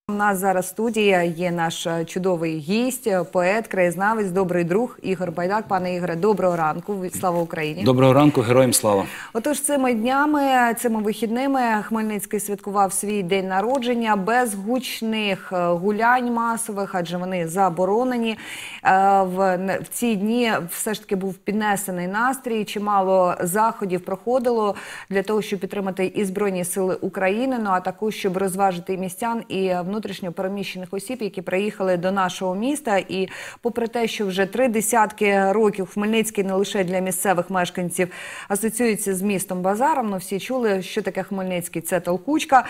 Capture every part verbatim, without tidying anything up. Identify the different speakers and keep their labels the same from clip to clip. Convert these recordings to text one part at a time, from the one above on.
Speaker 1: У нас зараз студія є наш чудовий гість, поет, краєзнавець, добрий друг Ігор Байдак. Пане Ігоре, доброго ранку, слава Україні.
Speaker 2: Доброго ранку, героям слава.
Speaker 1: Отож, цими днями, цими вихідними Хмельницький святкував свій день народження без гучних гулянь масових, адже вони заборонені. В ці дні все ж таки був піднесений настрій, чимало заходів проходило для того, щоб підтримати і Збройні сили України, ну а також, щоб розважити і містян, і внутрішньо переміщених осіб, які приїхали до нашого міста. І попри те, що вже три десятки років Хмельницький не лише для місцевих мешканців асоціюється з містом Базаром, ну всі чули, що таке Хмельницький – це толкучка,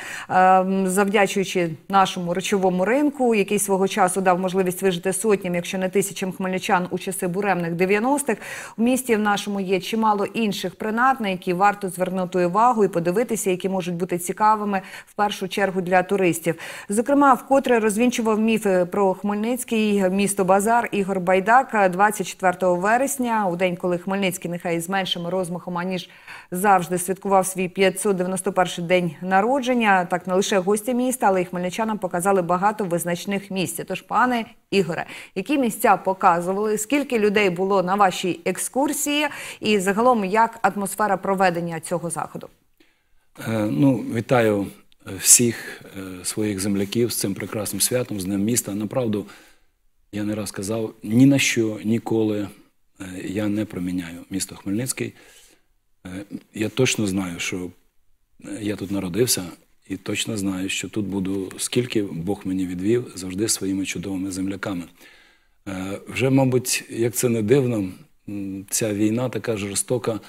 Speaker 1: завдячуючи нашому речовому ринку, який свого часу дав можливість вижити сотням, якщо не тисячам хмельничан у часи буремних дев'яностих. У місті в нашому є чимало інших принад, на які варто звернути увагу і подивитися, які можуть бути цікавими в першу чергу для туристів. Зокрема, вкотре розвінчував міфи про Хмельницький, місто Базар Ігор Байдак двадцять четвертого вересня, у день, коли Хмельницький, нехай з меншим розмахом, аніж завжди, святкував свій п'ятсот дев'яносто перший день народження. Так, не лише гості міста, але й хмельничанам показали багато визначних місць. Тож, пане Ігоре, які місця показували, скільки людей було на вашій екскурсії і загалом як атмосфера проведення цього заходу?
Speaker 2: Е, ну, вітаю всіх е, своїх земляків з цим прекрасним святом, з Днем міста. Направду, я не раз казав, ні на що, ніколи е, я не проміняю місто Хмельницький. Е, я точно знаю, що я тут народився, і точно знаю, що тут буду, скільки Бог мені відвів, завжди своїми чудовими земляками. Е, вже, мабуть, як це не дивно, ця війна така жорстока,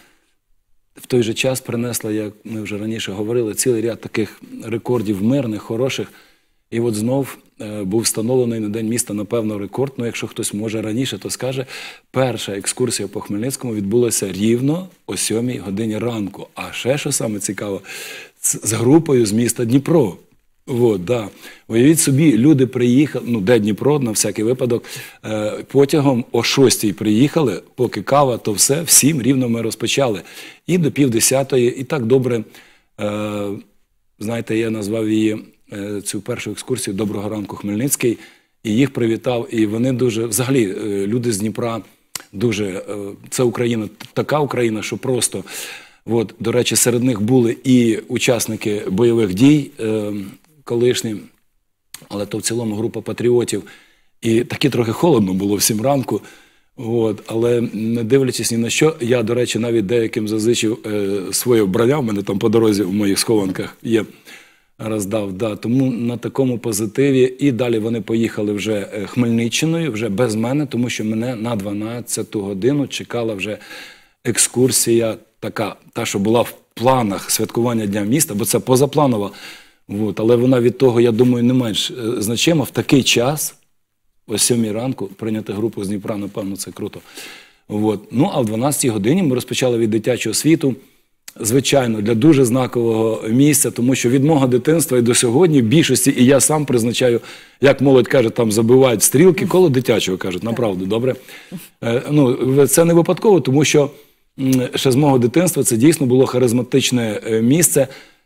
Speaker 2: в той же час принесла, як ми вже раніше говорили, цілий ряд таких рекордів мирних, хороших. І от знов е, був встановлений на День міста, напевно, рекорд. Ну, якщо хтось може раніше, то скаже, перша екскурсія по Хмельницькому відбулася рівно о сьомій годині ранку. А ще, що саме цікаво, з групою з міста Дніпро. От, да. Уявіть собі, люди приїхали, ну, де Дніпро, на всякий випадок, е, потягом о шостій приїхали, поки кава, то все, в сім рівно ми розпочали. І до півдесятої, і так добре, е, знаєте, я назвав її, е, цю першу екскурсію «Доброго ранку, Хмельницький», і їх привітав, і вони дуже, взагалі, е, люди з Дніпра, дуже, е, це Україна, така Україна, що просто, от, до речі, серед них були і учасники бойових дій, е, колишні, але то в цілому група патріотів. І таки трохи холодно було в сім ранку, от, але не дивлячись ні на що, я, до речі, навіть деяким зазичив е, своє вбрання, в мене там по дорозі в моїх схованках є, роздав. Да. Тому на такому позитиві. І далі вони поїхали вже Хмельниччиною, вже без мене, тому що мене на дванадцяту годину чекала вже екскурсія така, та, що була в планах святкування Дня міста, бо це позапланова. От, але вона від того, я думаю, не менш значима. В такий час, о сьомій ранку, прийняти групу з Дніпра, напевно, це круто. От. Ну, а в дванадцятій годині ми розпочали від дитячого світу, звичайно, для дуже знакового місця, тому що від мого дитинства і до сьогодні в більшості, і я сам призначаю, як молодь каже, там забивають стрілки, коло дитячого, кажуть, направду, добре. Е, ну, це не випадково, тому що ще з мого дитинства це дійсно було харизматичне місце.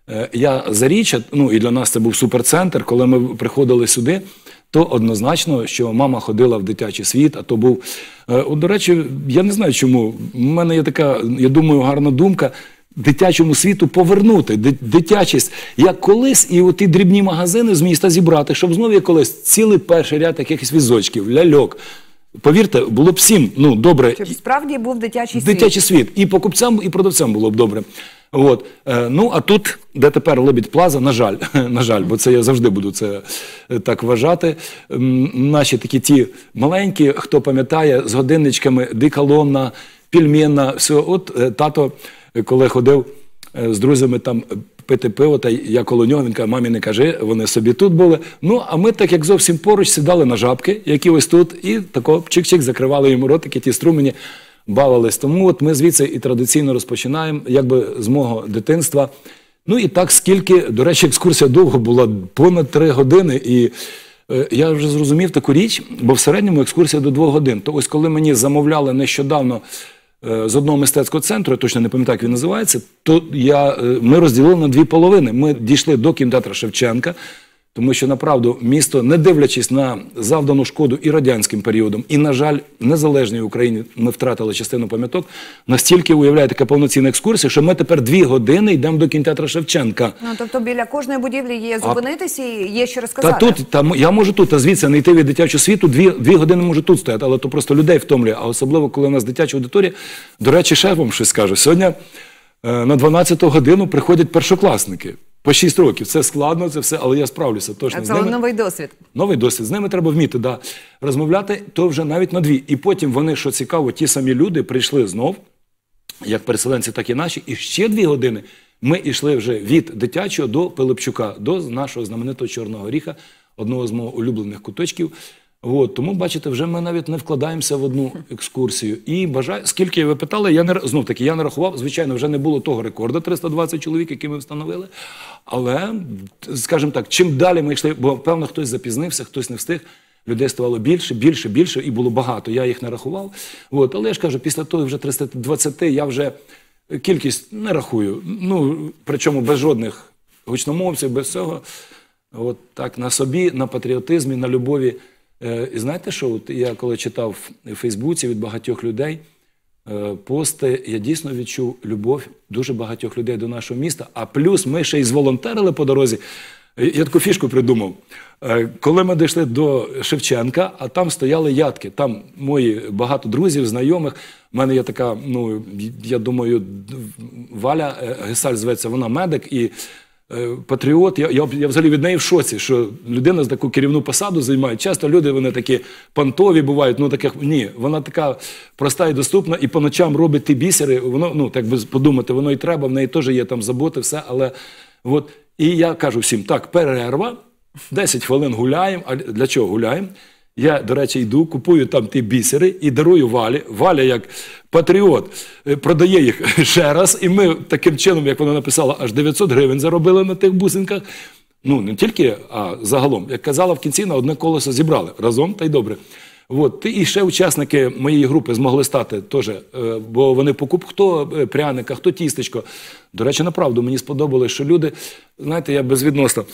Speaker 2: Я Заріччя, ну і для нас це був суперцентр, коли ми приходили сюди, то однозначно, що мама ходила в дитячий світ, а то був... От, до речі, я не знаю чому, в мене є така, я думаю, гарна думка, дитячому світу повернути, дитячість, як колись, і оті дрібні магазини з міста зібрати, щоб знову як колись цілий перший ряд якихось візочків, ляльок. Повірте, було б всім, ну, добре.
Speaker 1: Щоб справді був дитячий світ.
Speaker 2: Дитячий світ. І покупцям, і продавцям було б добре. От. Е, ну, а тут, де тепер Лебідь Плаза, на жаль, на жаль, бо це я завжди буду це так вважати. М, наші такі ті маленькі, хто пам'ятає, з годинничками, деколонна, пельменна, все. От е, тато, коли ходив е, з друзями там пити пиво, та я коло нього, він каже, мамі не кажи, вони собі тут були. Ну, а ми так, як зовсім поруч, сідали на жабки, які ось тут, і тако чик-чик, закривали йому ротики, ті струмені, бавились. Тому от ми звідси і традиційно розпочинаємо, якби з мого дитинства. Ну і так скільки, до речі, екскурсія довго була, понад три години, і е, я вже зрозумів таку річ, бо в середньому екскурсія до двох годин. То ось коли мені замовляли нещодавно з одного мистецького центру, я точно не пам'ятаю, як він називається, то я, ми розділили на дві половини. Ми дійшли до кінотеатру Шевченка, Тому що, направду, місто, не дивлячись на завдану шкоду і радянським періодом, і, на жаль, в незалежній Україні ми втратили частину пам'яток, настільки, уявляє, така повноцінна екскурсія, що ми тепер дві години йдемо до кінотеатру Шевченка.
Speaker 1: Ну, тобто біля кожної будівлі є зупинитися і є що розказати.
Speaker 2: Та тут, та, я можу тут, а звідси не йти від дитячого світу, дві, дві години можу тут стояти, але то просто людей втомлює, а особливо, коли у нас дитяча аудиторія. До речі, ще вам щось скажу. Сьогодні е, на дванадцяту годину приходять першокласники. По шість років. Це складно, це все, але я справлюся точно
Speaker 1: а
Speaker 2: з
Speaker 1: це
Speaker 2: ними.
Speaker 1: новий досвід.
Speaker 2: Новий досвід. З ними треба вміти, да, розмовляти, то вже навіть на дві. І потім вони, що цікаво, ті самі люди прийшли знов, як переселенці, так і наші, і ще дві години ми йшли вже від дитячого до Пилипчука, до нашого знаменитого Чорного Горіха, одного з моїх улюблених куточків. От, тому, бачите, вже ми навіть не вкладаємося в одну екскурсію. І бажаю, скільки ви питали, я не, знов таки, я не рахував, звичайно, вже не було того рекорду, триста двадцять чоловік, який ми встановили. Але, скажімо так, чим далі ми йшли, бо, певно, хтось запізнився, хтось не встиг, людей ставало більше, більше, більше, і було багато, я їх не рахував. От, але я ж кажу, після того вже триста двадцять я вже кількість не рахую, ну, причому без жодних гучномовців, без цього. От так, на собі, на патріотизмі, на любові. І знаєте що, от я коли читав в Фейсбуці від багатьох людей пости, я дійсно відчув любов дуже багатьох людей до нашого міста, а плюс ми ще й зволонтерили по дорозі. Я таку фішку придумав. Коли ми дійшли до Шевченка, а там стояли ядки, там мої багато друзів, знайомих, в мене є така, ну, я думаю, Валя Гесаль зветься, вона медик і патріот, я, я, я взагалі від неї в шоці, що людина з таку керівну посаду займає. Часто люди, вони такі понтові бувають, ну таких, ні, вона така проста і доступна, і по ночам робить ті бісери, воно, ну, так би подумати, воно і треба, в неї теж є там заботи, все, але, от, і я кажу всім, так, перерва, десять хвилин гуляємо, а для чого гуляємо? Я, до речі, йду, купую там ті бісери і дарую Валі. Валя, як патріот, продає їх ще раз. І ми таким чином, як вона написала, аж дев'ятсот гривень заробили на тих бусинках. Ну, не тільки, а загалом. Як казала, в кінці на одне колесо зібрали. Разом, та й добре. От. І ще учасники моєї групи змогли стати теж, бо вони покуп, хто пряника, хто тістечко. До речі, направду, мені сподобалось, що люди, знаєте, я безвідносно,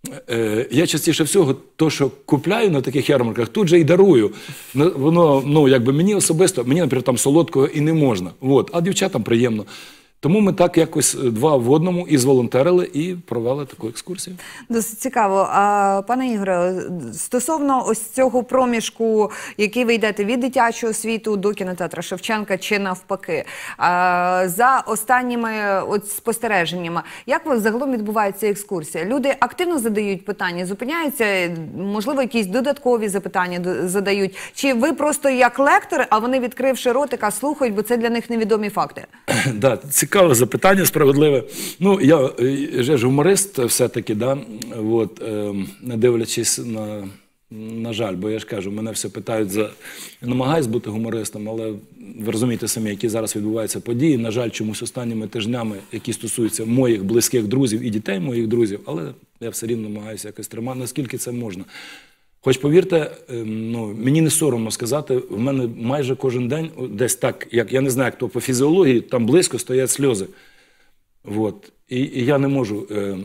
Speaker 2: я частіше всього, то, що купляю на таких ярмарках, тут же і дарую. Воно, ну, якби мені особисто, мені, наприклад, там солодкого і не можна. От. А дівчатам приємно. Тому ми так якось два в одному і зволонтерили, і провели таку екскурсію.
Speaker 1: Досить цікаво. А, пане Ігоре, стосовно ось цього проміжку, який ви йдете від дитячого світу до кінотеатру Шевченка чи навпаки, а, за останніми от спостереженнями, як загалом відбувається екскурсія? Люди активно задають питання, зупиняються, можливо, якісь додаткові запитання задають? Чи ви просто як лектор, а вони, відкривши ротика, слухають, бо це для них невідомі факти?
Speaker 2: Да, цікаве запитання, справедливе. Ну, я, я ж гуморист все-таки, да, от, е, не дивлячись на, на жаль, бо я ж кажу, мене все питають за... Я намагаюсь бути гумористом, але ви розумієте самі, які зараз відбуваються події. На жаль, чомусь останніми тижнями, які стосуються моїх близьких друзів і дітей моїх друзів, але я все рівно намагаюся якось тримати, наскільки це можна. Хоч, повірте, ну, мені не соромно сказати, в мене майже кожен день десь так, як я не знаю, як то по фізіології, там близько стоять сльози. От. І, і я не можу, е,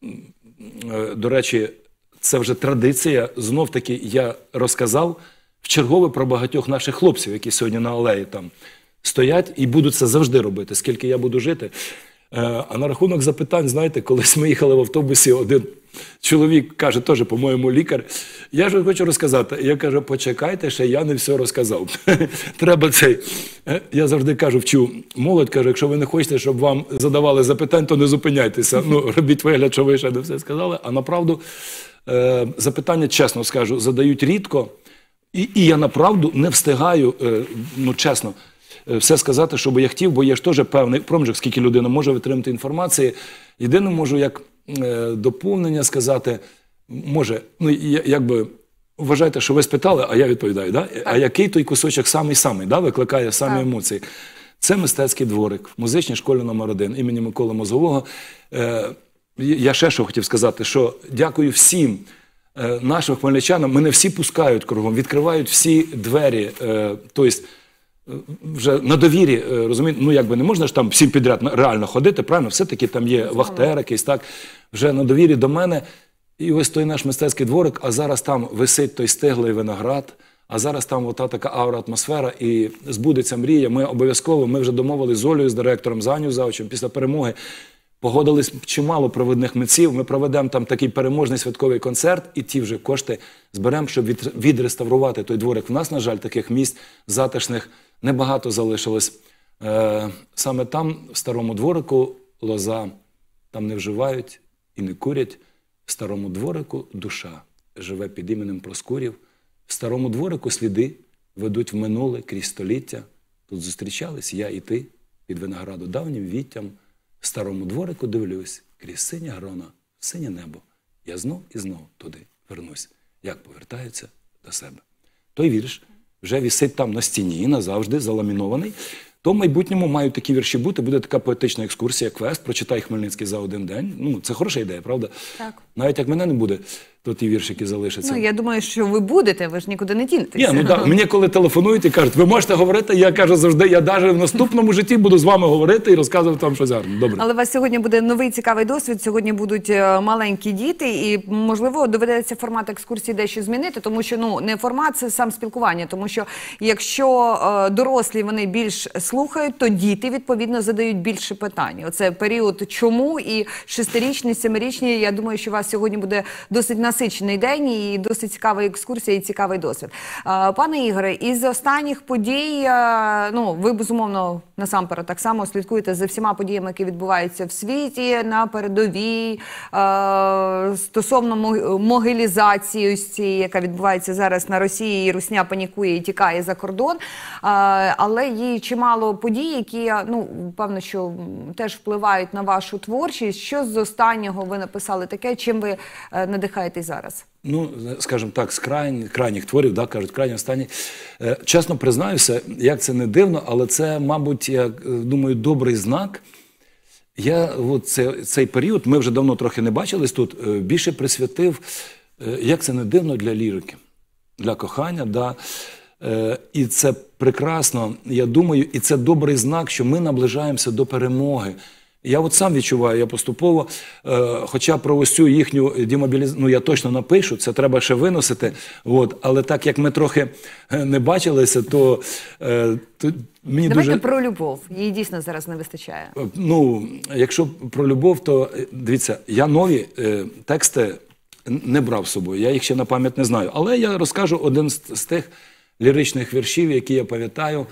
Speaker 2: е, до речі, це вже традиція, знов-таки я розказав вчергове про багатьох наших хлопців, які сьогодні на алеї там стоять і будуть це завжди робити, скільки я буду жити. Е, а на рахунок запитань, знаєте, колись ми їхали в автобусі, один чоловік каже, теж, по-моєму, лікар, я ж хочу розказати. Я кажу, почекайте, ще я не все розказав. Треба цей. Я завжди кажу, вчу молодь, кажу, якщо ви не хочете, щоб вам задавали запитань, то не зупиняйтеся. Ну, робіть вигляд, що ви ще не все сказали. А направду, е, запитання, чесно скажу, задають рідко. І, і я направду не встигаю, е, ну, чесно, все сказати, що би я хотів, бо є ж теж певний проміжок, скільки людина може витримати інформації. Єдине можу як е, доповнення сказати, може, ну, якби, вважайте, що ви спитали, а я відповідаю, да? А який той кусочок самий-самий, да, викликає самі так. емоції? Це мистецький дворик в музичній школі номер один імені Миколи Мозгового. Е, я ще що хотів сказати, що дякую всім е, нашим хмельничанам, мене всі пускають кругом, відкривають всі двері, е, тобто, вже на довірі, розумієте, ну якби не можна ж там всім підряд реально ходити, правильно, все-таки там є вахтер якийсь, так, вже на довірі до мене. І ось той наш мистецький дворик, а зараз там висить той стиглий виноград, а зараз там ота така аура, атмосфера, і збудеться мрія. Ми обов'язково, ми вже домовились з Олею, з директором, з Аню Завчем, після перемоги. Погодились чимало провідних митців, ми проведемо там такий переможний святковий концерт, і ті вже кошти зберемо, щоб від, відреставрувати той дворик. В нас, на жаль, таких місць затишних небагато залишилось. Е, саме там, в старому дворику, лоза, там не вживають і не курять. В старому дворику душа живе під іменем Проскурів. В старому дворику сліди ведуть в минуле крізь століття. Тут зустрічались я і ти під винограду давнім віттям. В старому дворику дивлюсь, крізь синє грона, в синє небо. Я знов і знов туди вернусь, як повертаються до себе. Той вірш вже висить там на стіні, назавжди заламінований. То в майбутньому мають такі вірші бути, буде така поетична екскурсія, квест, прочитай Хмельницький за один день. Ну, це хороша ідея, правда?
Speaker 1: Так.
Speaker 2: Навіть як мене не буде, то ті віршики залишаться.
Speaker 1: Ну, я думаю, що ви будете, ви ж нікуди не дінетеся.
Speaker 2: Ні, ну так, мені коли телефонують і кажуть, ви можете говорити, я кажу завжди, я навіть в наступному житті буду з вами говорити і розказувати вам щось гарне. Добре.
Speaker 1: Але у вас сьогодні буде новий цікавий досвід, сьогодні будуть е, маленькі діти, і, можливо, доведеться формат екскурсії дещо змінити, тому що, ну, не формат, це сам спілкування, тому що, якщо е, дорослі, вони більш слухають, то діти, відповідно, задають більше питань. Оце період чому, і шестирічні, семирічні, я думаю, що у вас сьогодні буде досить насичений день, і досить цікава екскурсія, і цікавий досвід. Е, пане Ігоре, із останніх подій, е, ну, ви, безумовно, насамперед так само слідкуєте за всіма подіями, які відбуваються в світі, на передовій, е, стосовно могилізації, ось цієї, яка відбувається зараз на Росії, і русня панікує і тікає за кордон. Е, але є чимало подій, які, ну, певно, що теж впливають на вашу творчість. Що з останнього ви написали таке, чим ви е, надихаєтесь зараз?
Speaker 2: Ну, скажімо так, з крайніх, крайніх творів, да, кажуть, крайні останні. Е, чесно признаюся, як це не дивно, але це, мабуть, я думаю, добрий знак. Я от це, цей період, ми вже давно трохи не бачились тут, е, більше присвятив, е, як це не дивно, для лірики, для кохання, да. Е, і це прекрасно, я думаю, і це добрий знак, що ми наближаємося до перемоги. Я от сам відчуваю, я поступово, е, хоча про ось цю їхню демобілізацію, ну я точно напишу, це треба ще виносити, от, але так як ми трохи не бачилися, то, е, то мені
Speaker 1: Давайте
Speaker 2: дуже...
Speaker 1: про любов, її дійсно зараз не вистачає.
Speaker 2: Ну, якщо про любов, то, дивіться, я нові е, тексти не брав з собою, я їх ще на пам'ять не знаю, але я розкажу один з, з тих ліричних віршів, які я пам'ятаю.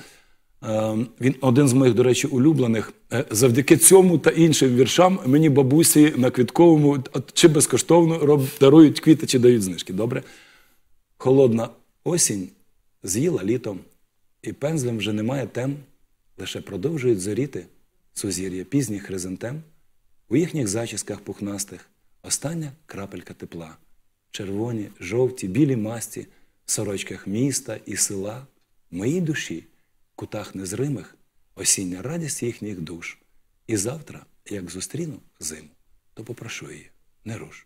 Speaker 2: Він один з моїх, до речі, улюблених. Завдяки цьому та іншим віршам мені бабусі на Квітковому чи безкоштовно роб, дарують квіти, чи дають знижки. Добре? Холодна осінь з'їла літом, і пензлем вже немає тем, лише продовжують зоріти сузір'я пізніх хризантем. У їхніх зачісках пухнастих остання крапелька тепла. Червоні, жовті, білі масті в сорочках міста і села. В моїй душі в кутах незримих осіння радість їхніх душ. І завтра, як зустріну зиму, то попрошу її, не руш.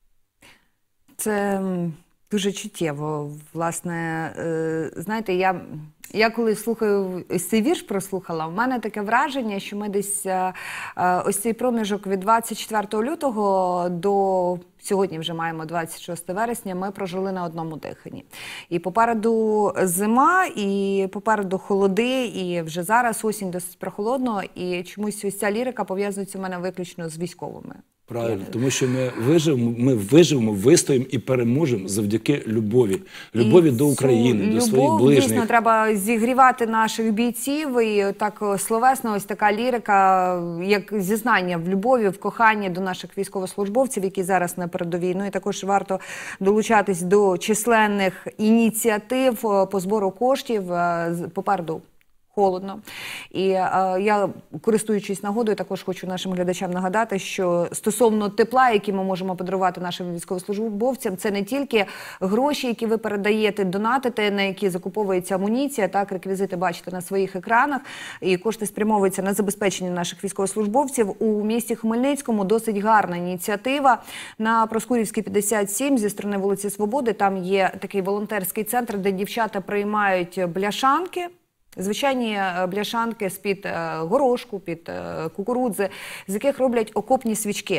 Speaker 1: Це дуже чуттєво. Власне, знаєте, я, я коли слухаю, ось цей вірш прослухала, в мене таке враження, що ми десь ось цей проміжок від двадцять четвертого лютого до сьогодні вже маємо двадцять шосте вересня, ми прожили на одному диханні. І попереду зима, і попереду холоди, і вже зараз осінь досить прохолодно, і чомусь ось ця лірика пов'язується у мене виключно з військовими.
Speaker 2: Правильно, тому що ми виживемо, ми виживемо, вистоїмо і переможемо завдяки любові. Любові до України, до своїх ближніх.
Speaker 1: Дійсно, треба зігрівати наших бійців, і так словесно ось така лірика, як зізнання в любові, в коханні до наших військовослужбовців, які зараз на передовій. Ну і також варто долучатись до численних ініціатив по збору коштів попереду. Холодно. І е, я, користуючись нагодою, також хочу нашим глядачам нагадати, що стосовно тепла, які ми можемо подарувати нашим військовослужбовцям, це не тільки гроші, які ви передаєте, донатите, на які закуповується амуніція, так, реквізити бачите на своїх екранах, і кошти спрямовуються на забезпечення наших військовослужбовців. У місті Хмельницькому досить гарна ініціатива. На Проскурівській п'ятдесят сім зі сторони вулиці Свободи, там є такий волонтерський центр, де дівчата приймають бляшанки, звичайні бляшанки з-під горошку, під кукурудзи, з яких роблять окопні свічки.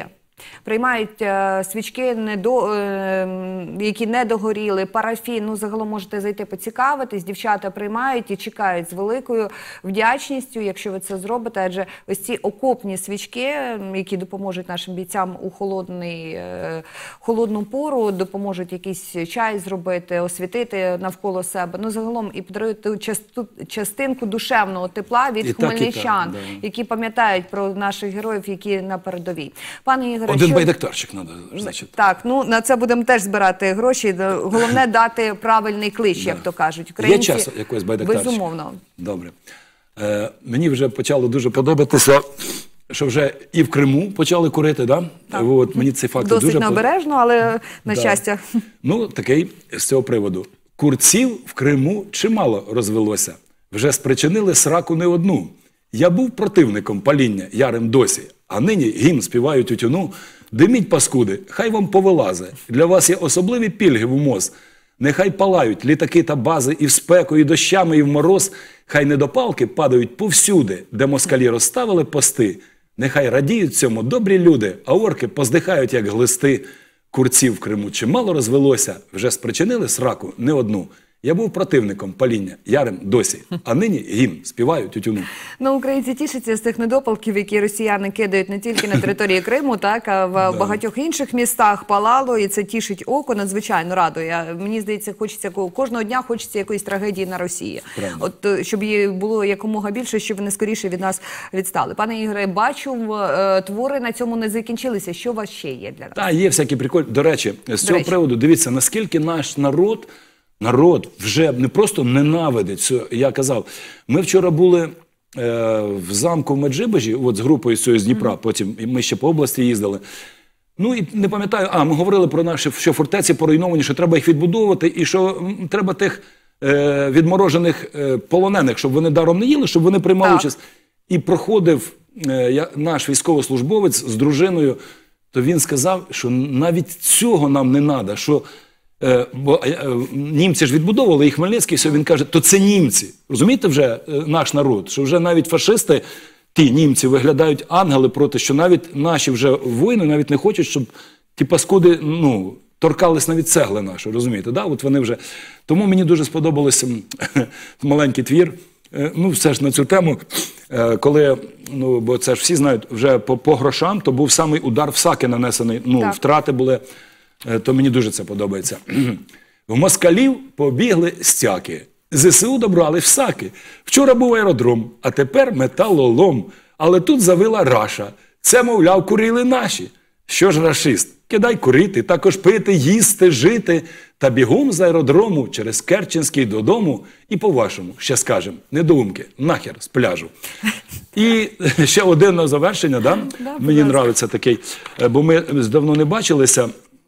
Speaker 1: Приймають е, свічки, недо, е, які не догоріли, парафін. Ну, загалом можете зайти поцікавитись. Дівчата приймають і чекають з великою вдячністю, якщо ви це зробите. Адже ось ці окопні свічки, які допоможуть нашим бійцям у холодний, е, холодну пору, допоможуть якийсь чай зробити, освітити навколо себе. Ну, загалом і подарують ту часту, частинку душевного тепла від
Speaker 2: І так,
Speaker 1: хмельничан,
Speaker 2: і так, да.
Speaker 1: які пам'ятають про наших героїв, які на передовій. Пане Ігоре,
Speaker 2: Один
Speaker 1: що...
Speaker 2: байдактарчик треба, значить.
Speaker 1: Так, ну на це будемо теж збирати гроші. Головне дати правильний клич, як то кажуть. Українці...
Speaker 2: Є час якось байдактарчик?
Speaker 1: Безумовно.
Speaker 2: Добре. Е, мені вже почало дуже подобатися, що вже і в Криму почали курити, да? От, мені цей факт
Speaker 1: Досить
Speaker 2: дуже
Speaker 1: необережно, але на
Speaker 2: Да.
Speaker 1: щастя.
Speaker 2: Ну, такий з цього приводу. Курців в Криму чимало розвелося. Вже спричинили сраку не одну. Я був противником паління, ярим досі, а нині гімн співають у тюну. Диміть, паскуди, хай вам повилазе. Для вас є особливі пільги в МОЗ. Нехай палають літаки та бази і в спеку, і дощами, і в мороз. Хай недопалки падають повсюди, де москалі розставили пости. Нехай радіють цьому добрі люди, а орки поздихають, як глисти. Курців в Криму чимало розвелося, вже спричинили сраку не одну. Я був противником паління, ярим досі, а нині гімн співаю тютюну.
Speaker 1: Ну, українці тішаться з тих недопалків, які росіяни кидають не тільки на території Криму, так, а в багатьох інших містах палало, і це тішить око, надзвичайно радує. Мені здається, хочеться кожного дня хочеться якоїсь трагедії на Росії.
Speaker 2: Правда.
Speaker 1: От щоб її було якомога більше, щоб вони скоріше від нас відстали. Пане Ігоре, бачу, е, твори на цьому не закінчилися. Що у вас ще є для нас?
Speaker 2: Та, є всякі прикольні. До речі, з цього
Speaker 1: речі.
Speaker 2: приводу, дивіться, наскільки наш народ Народ вже не просто ненавидить. Я казав, ми вчора були е, в замку в Меджибожі, от з групою з цього з Дніпра, mm-hmm. потім ми ще по області їздили. Ну і не пам'ятаю, а ми говорили про наші, що фортеці поруйновані, що треба їх відбудовувати і що м, треба тих е, відморожених е, полонених, щоб вони даром не їли, щоб вони приймали
Speaker 1: так.
Speaker 2: участь. І проходив е, я, наш військовослужбовець з дружиною, то він сказав, що навіть цього нам не треба, що бо німці ж відбудовували, і Хмельницький, все, він каже, то це німці. Розумієте вже наш народ, що вже навіть фашисти, ті німці, виглядають ангели проти, що навіть наші вже воїни навіть не хочуть, щоб ті паскуди, ну, торкались навіть цегли наші, розумієте, да? От вони вже... Тому мені дуже сподобався маленький твір, ну, все ж на цю тему, коли, ну, бо це ж всі знають, вже по, по грошам, то був самий удар в саки нанесений, ну,
Speaker 1: так.
Speaker 2: втрати були, то мені дуже це подобається. В москалів побігли стяки, ЗСУ добрали в саки. Вчора був аеродром, а тепер металолом. Але тут завила раша. Це, мовляв, курили наші. Що ж рашист? Кидай курити, також пити, їсти, жити. Та бігом з аеродрому через Керченський додому. І по-вашому, ще скажем, недоумки, нахер з пляжу. І ще один на завершення, да?
Speaker 1: Да,
Speaker 2: Мені подобається такий, бо ми давно не бачилися.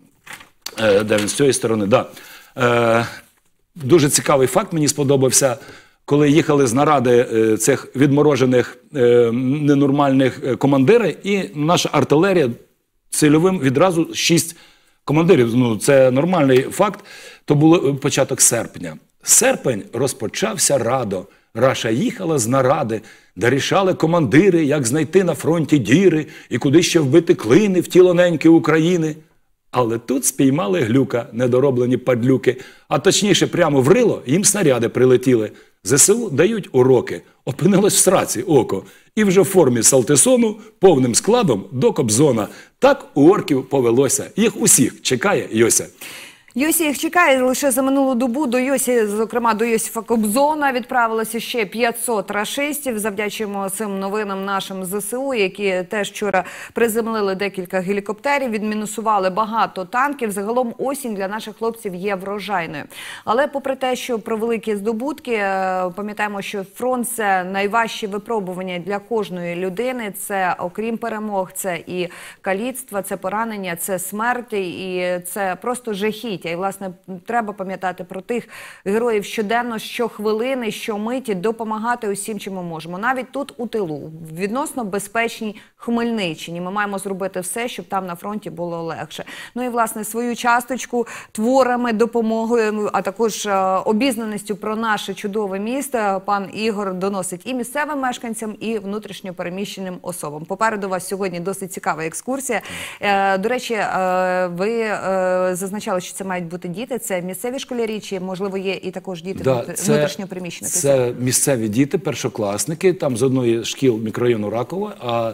Speaker 2: Де він, з цієї сторони, да. Е, дуже цікавий факт мені сподобався, коли їхали з наради е, цих відморожених е, ненормальних командирів, і наша артилерія цільовим відразу шість командирів, ну це нормальний факт, то був початок серпня. Серпень розпочався радо, Раша їхала з наради, де рішали командири, як знайти на фронті діри, і куди ще вбити клини в тіло неньки України. Але тут спіймали глюка, недороблені падлюки, а точніше прямо в рило їм снаряди прилетіли. ЗСУ дають уроки, опинилось в сраці око, і вже в формі Салтисону повним складом до Кобзона. Так у орків повелося, їх усіх чекає Йося.
Speaker 1: Йосі їх чекає. Лише за минулу добу до Йосі, зокрема до Йосифа Кобзона, відправилося ще п'ятсот рашистів. Завдячуємо цим новинам нашим ЗСУ, які теж вчора приземлили декілька гелікоптерів, відмінусували багато танків. Загалом осінь для наших хлопців є врожайною. Але попри те, що про великі здобутки, пам'ятаємо, що фронт – це найважче випробування для кожної людини. Це, окрім перемог, це і каліцтва, це поранення, це смерті, і це просто жахіття. життя. І, власне, треба пам'ятати про тих героїв щоденно, щохвилини, щомиті, допомагати усім, чим ми можемо. Навіть тут, у тилу, в відносно безпечній Хмельниччині. Ми маємо зробити все, щоб там на фронті було легше. Ну і, власне, свою часточку творами, допомогою, а також е, обізнаністю про наше чудове місто пан Ігор доносить і місцевим мешканцям, і внутрішньо переміщеним особам. Попереду у вас сьогодні досить цікава екскурсія. Е, до речі, е, ви е, зазначали, що це мають бути діти. Це місцеві школярі, чи, можливо, є і також діти
Speaker 2: Да,
Speaker 1: внутрішньо переміщених?
Speaker 2: Це місцеві діти, першокласники, там з одної з шкіл мікрорайону Ракова. А,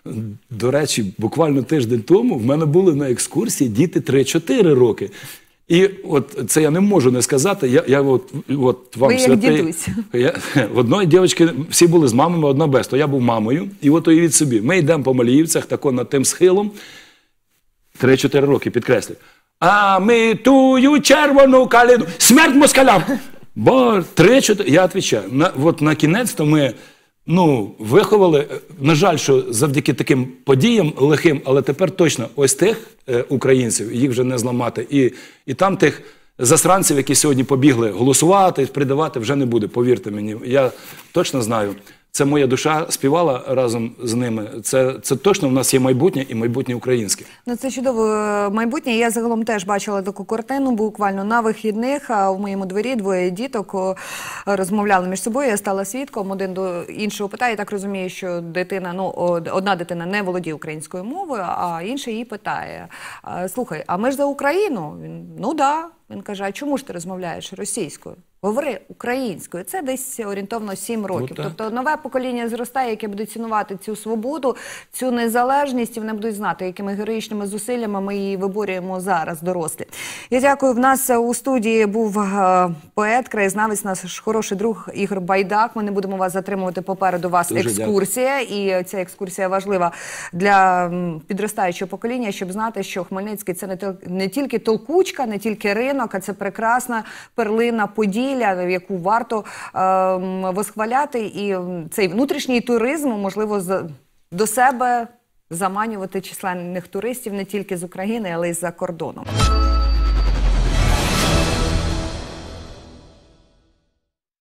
Speaker 2: до речі, буквально тиждень тому в мене були на екскурсії діти три-чотири роки. І от це я не можу не сказати, я, я от, от вам
Speaker 1: ви
Speaker 2: святий...
Speaker 1: як дідусь.
Speaker 2: Я, в одної дівчинки всі були з мамами, одна без, то я був мамою. І от уявіть собі, ми йдемо по Маліївцях, тако над тим схилом, три-чотири роки, підкреслюю. А ми тую червону калину, смерть москалям! Бо три-чотири, я відповідаю, на, от на кінець-то ми, ну, виховали, на жаль, що завдяки таким подіям лихим, але тепер точно ось тих е, українців, їх вже не зламати, і, і там тих засранців, які сьогодні побігли голосувати, придавати, вже не буде, повірте мені. Я точно знаю, це моя душа співала разом з ними. Це, це точно в нас є майбутнє і майбутнє українське.
Speaker 1: Ну, це чудове майбутнє. Я загалом теж бачила таку картину, буквально на вихідних. А в моєму дворі двоє діток о, розмовляли між собою. Я стала свідком, один до іншого питає. Я так розумію, що дитина, ну, одна дитина не володіє українською мовою, а інша її питає: слухай, а ми ж за Україну? Він, ну да. Він каже, а чому ж ти розмовляєш російською? Говори українською. Це десь орієнтовно сім років.
Speaker 2: Ну,
Speaker 1: тобто нове покоління зростає, яке буде цінувати цю свободу, цю незалежність, і вони будуть знати, якими героїчними зусиллями ми її виборюємо зараз, дорослі. Я дякую. В нас у студії був е, поет, краєзнавець, наш хороший друг Ігор Байдак. Ми не будемо вас затримувати, попереду вас
Speaker 2: Дуже
Speaker 1: екскурсія. Дякую. І ця екскурсія важлива для підростаючого покоління, щоб знати, що Хмельницький – це не, не тільки толкучка, не тільки ринок, а це прекрасна перлина подій, яку варто е, восхваляти, і цей внутрішній туризм, можливо, з, до себе заманювати численних туристів не тільки з України, але й з-за кордону.